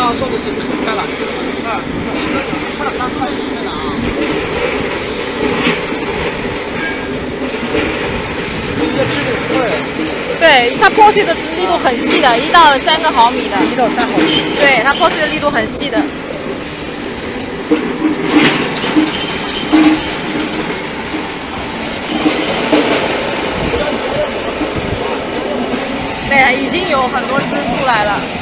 刚送的是干了，这个质地不错哎。 对，它剖析的力度很细的，1到3个毫米的。 1到3毫米。 对，它剖析的力度很细的。对，已经有很多只出来了。